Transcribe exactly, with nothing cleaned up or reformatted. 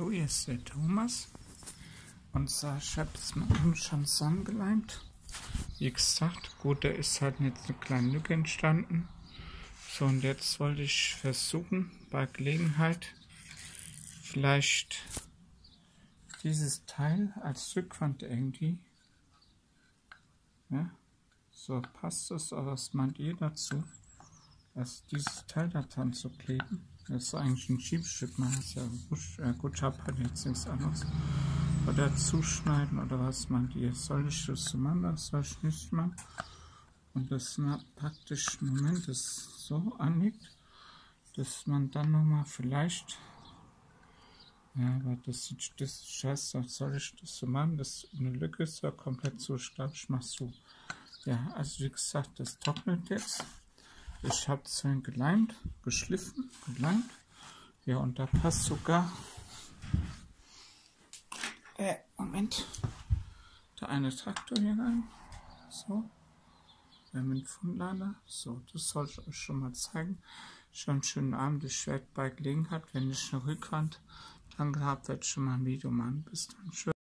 Hallo, hier ist der Thomas. Und zwar, ich habe es mal eben schon zusammengeleimt. Wie gesagt, gut, da ist halt jetzt eine kleine Lücke entstanden. So, und jetzt wollte ich versuchen, bei Gelegenheit vielleicht dieses Teil als Rückwand irgendwie. Ja, so passt es, aber was meint ihr dazu? Dass dieses Teil da dran zu kleben? Das ist eigentlich ein Schiebstück, man hat ja gut, äh, gut, ich habe halt jetzt nichts anderes. Oder zuschneiden oder was meint ihr? Soll ich das so machen, das soll ich nicht machen? Und dass man praktisch, Moment, das so anliegt, dass man dann nochmal vielleicht, ja, aber das sieht das scheiße aus, soll ich das so machen? Das eine Lücke ist ja komplett so stark, ich mach so. Ja, also wie gesagt, das trocknet jetzt. Ich habe es geleimt, geschliffen, geleimt. Ja, und da passt sogar, äh, Moment, der eine Traktor hier rein. So, wir haben einen Fundlader. So, das soll ich euch schon mal zeigen. Schon einen schönen Abend. Ich werde bei Gelegenheit, wenn ich eine Rückwand dran gehabt, werde ich schon mal ein Video machen. Bis dann, tschüss.